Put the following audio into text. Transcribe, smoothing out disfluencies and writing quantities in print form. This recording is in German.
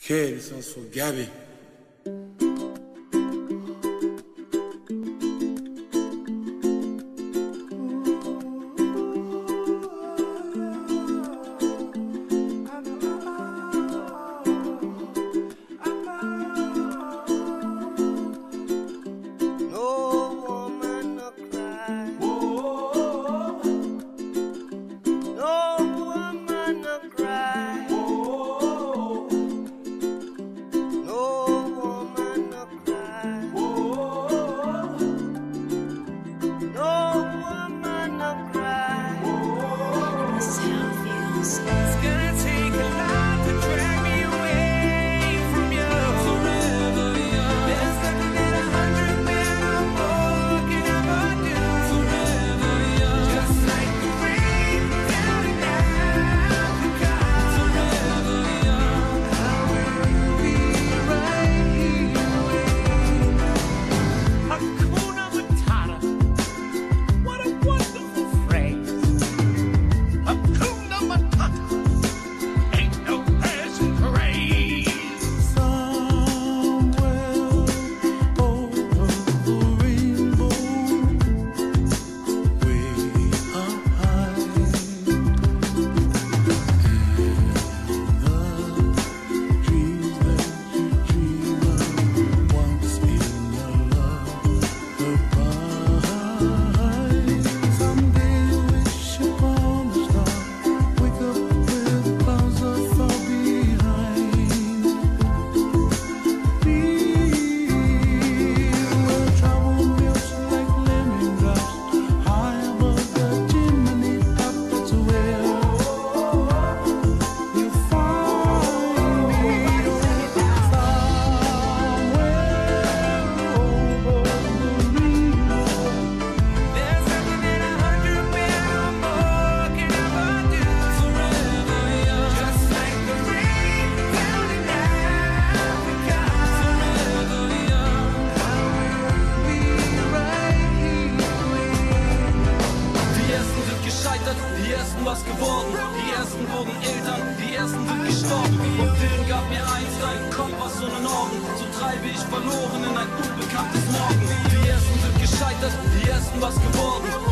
Kid, this one's for Gabby. Die ersten was geworden, die ersten wurden Eltern, die ersten sind gestorben. Und Film gab mir Einstein, Kompass und einen Orden. So treibe ich verloren in ein unbekanntes Morgen. Die ersten sind gescheitert, die ersten was geworden.